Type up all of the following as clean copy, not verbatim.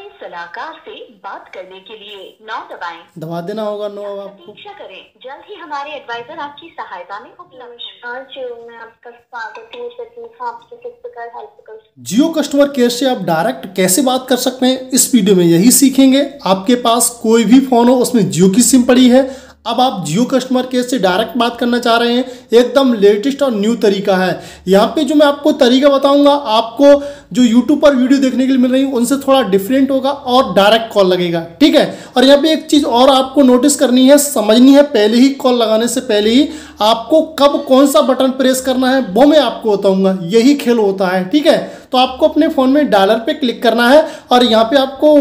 सलाहकार से बात करने के लिए 9 दबाएं। दबा देना होगा 9 अब आपको। प्रतीक्षा करें, जल्द ही हमारे एडवाइजर आपकी सहायता में उपलब्ध। आज मैं आपका स्वागत हूँ, आपसे किस प्रकार हेल्प कर। जियो कस्टमर केयर से आप डायरेक्ट कैसे बात कर सकते हैं, इस वीडियो में यही सीखेंगे। आपके पास कोई भी फोन हो, उसमें जियो की सिम पड़ी है, अब आप जियो कस्टमर केयर से डायरेक्ट बात करना चाह रहे हैं, एकदम लेटेस्ट और न्यू तरीका है। यहाँ पे जो मैं आपको तरीका बताऊंगा, आपको जो यूट्यूब पर वीडियो देखने के लिए मिल रही है उनसे थोड़ा डिफरेंट होगा और डायरेक्ट कॉल लगेगा, ठीक है। और यहाँ पे एक चीज़ और आपको नोटिस करनी है, समझनी है, पहले ही कॉल लगाने से पहले ही आपको कब कौन सा बटन प्रेस करना है वो मैं आपको बताऊँगा। यही खेल होता है, ठीक है। तो आपको अपने फ़ोन में डायलर पे क्लिक करना है और यहाँ पे आपको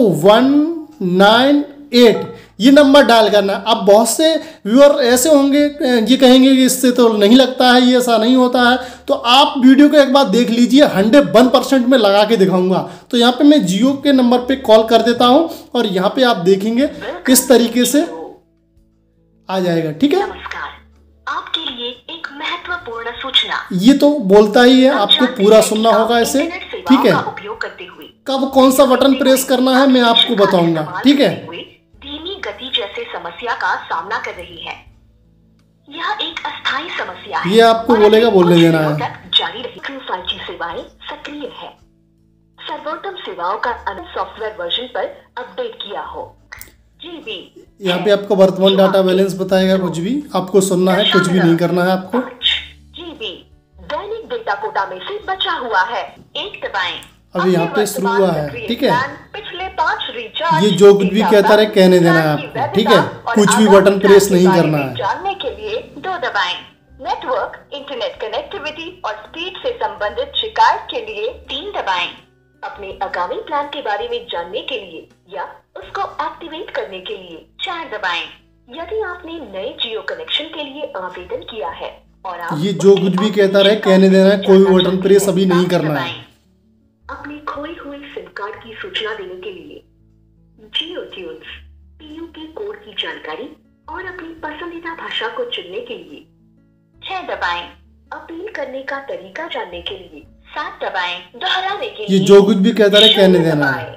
198 ये नंबर डायल करना है। अब बहुत से व्यूअर ऐसे होंगे ये कहेंगे कि इससे तो नहीं लगता है, ये ऐसा नहीं होता है। तो आप वीडियो को एक बार देख लीजिए, 101% में लगा के दिखाऊंगा। तो यहाँ पे मैं जियो के नंबर पे कॉल कर देता हूँ और यहाँ पे आप देखेंगे इस तरीके से आ जाएगा, ठीक है। नमस्कार, आपके लिए एक महत्वपूर्ण सूचना। ये तो बोलता ही है, आपको पूरा सुनना होगा इसे, ठीक है। उपयोग करते हुए कब कौन सा बटन प्रेस करना है मैं आपको बताऊंगा, ठीक है। धीमी गति जैसे समस्या का सामना कर रही है। यह एक अस्थायी समस्या है। ये आपको बोलेगा बोलने देना है। जारी रही 5G सेवाएं सक्रिय है। सर्वोत्तम सेवाओं का सॉफ्टवेयर वर्जन पर अपडेट किया हो। GB यहाँ पे आपको वर्तमान डाटा बैलेंस बताएगा, कुछ भी आपको सुनना है, कुछ भी नहीं करना है आपको। GB दैनिक डेटा कोटा में से बचा हुआ है, 1 दबाएं। अभी यहाँ पे शुरू हुआ है, ठीक है। पिछले 5 रिचार्ज ये जो कुछ भी कहता रहे कहने देना है आपको, ठीक है। कुछ भी बटन प्रेस नहीं करना है। जानने के लिए 2 दबाएं। नेटवर्क, इंटरनेट कनेक्टिविटी और स्पीड से संबंधित शिकायत के लिए 3 दबाएं। अपने आगामी प्लान के बारे में जानने के लिए या उसको एक्टिवेट करने के लिए 4 दबाएं। यदि आपने नए जियो कनेक्शन के लिए आवेदन किया है और आप ये जो कुछ भी कहता रहे कहने देना है, कोई भी बटन प्रेस अभी नहीं करना है। अपनी खोई हुई सिम कार्ड की सूचना देने के लिए जियो ट्यून्स PU के कोड की जानकारी और अपनी पसंदीदा भाषा को चुनने के लिए 6 दबाएं। अपील करने का तरीका जानने के लिए 7 दबाएं। दोहराने के लिए ये जो कुछ भी कहता रहे कहने देना है।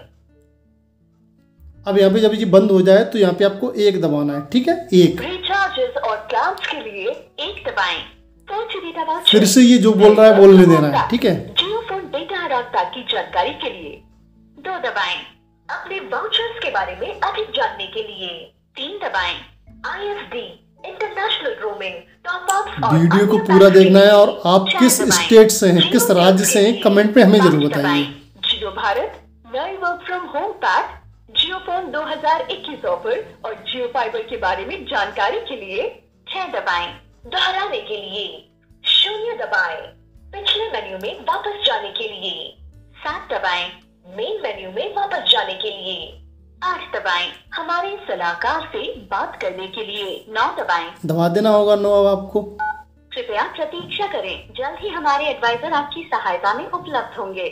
अब यहाँ पे जब ये बंद हो जाए तो यहाँ पे आपको 1 दबाना है, ठीक है। 1 रिचार्जेस और प्लान्स के लिए 1 दबाएं। फिर से ये जो बोल रहा है बोलने देना है, ठीक है। जियो फोन डेटा आरामदायक की जानकारी के लिए 2 दबाएं। अपने वाउचर्स के बारे में अधिक जानने के लिए 3 दबाएं। ISD international roaming top ups. वीडियो को पूरा देखना है और आप किस स्टेट से हैं, किस राज्य से हैं, कमेंट पे हमें जरूर बताइए। जियो भारत नए work from home pack, Jio phone 2021 offer और जियो फाइबर के बारे में जानकारी के लिए 6 दबाएं। दोहराने के लिए 0 दबाएं। पिछले मेन्यू में वापस जाने के लिए 7 दबाएं। मेन मेन्यू में वापस जाने के लिए 8 दबाएं। हमारे सलाहकार से बात करने के लिए 9 दबाएं। दबा देना होगा 9 अब आपको। कृपया प्रतीक्षा करें, जल्द ही हमारे एडवाइजर आपकी सहायता में उपलब्ध होंगे।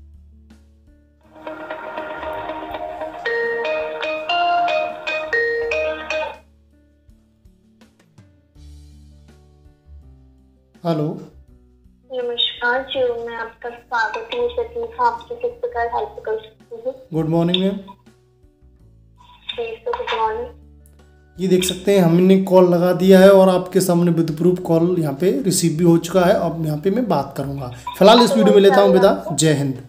हेलो, नमस्कार जियो, मैं आपका स्वागत हूँ। आपसे किस प्रकार हेल्प कर सकती हूँ? Good morning ma'am. Good morning. ये देख सकते हैं हमने कॉल लगा दिया है और आपके सामने विद प्रूफ कॉल यहाँ पे रिसीव भी हो चुका है। अब यहाँ पे मैं बात करूँगा। फिलहाल इस वीडियो में लेता हूँ विदा। जय हिंद।